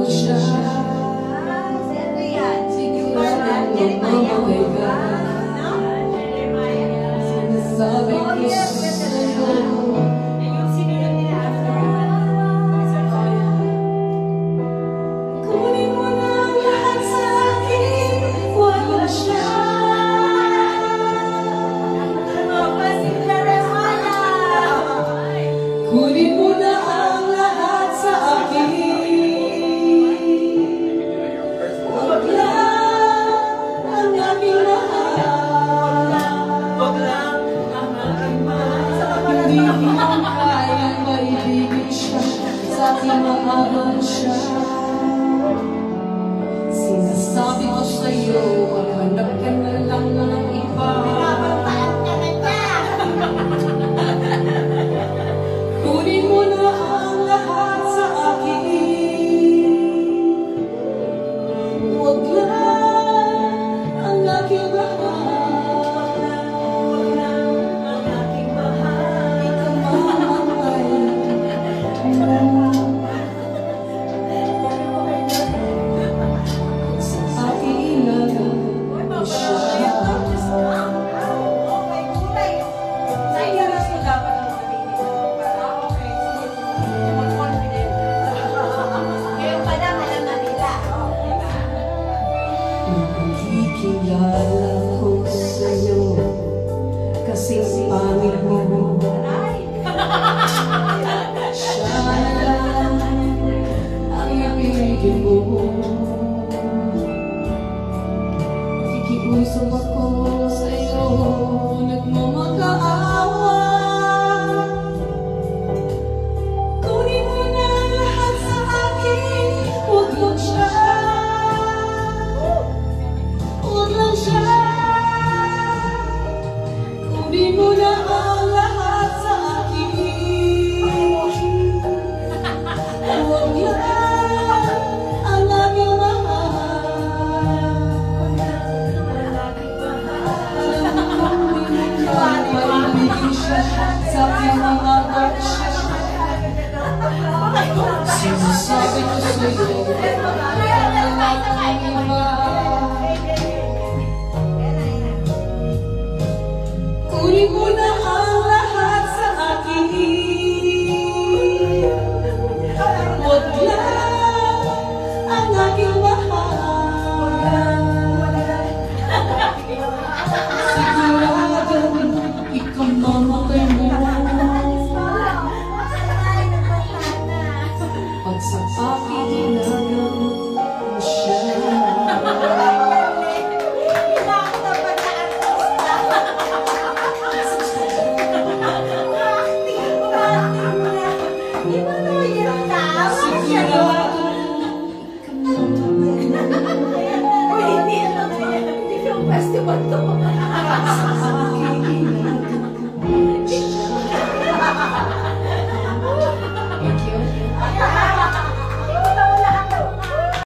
mo siya. Siguradong mamamagay ka. Sinasabi ko sa'yo, kunin mo na ang lahat sa akin, huwag mo siya. Kunin mo na ang lahat sa akin, huwag lang ang aking mahal. Hindi mo kayang maibigin siya sa aking mahabang siya. Sinasabi ko sa'yo, maghanap ka na lang ng iba. Kunin mo na ang lahat sa akin, huwag lang ang aking mahal. Ikaw mamamay sa aking ilagay mo siya. Kilala ko sa'yo kasing pangit mo. Siya na lang ang ibigin mo. Nakikiusap ako sa'yo, nagmamakaawa. Kunin mo na lahat sa akin, huwag lang siya. Kunin mo na ang lahat sa akin, huwag lang ang aking mahal. Alam ko hindi mo maibigin siya sa aking mga bansya. Sinasabi ko sa'yo, ang aking mahal. Kunin mo na ang lahat sa akin, huwag lang ang aking mahal. Siguradong ikaw mamatay mo pag sa akin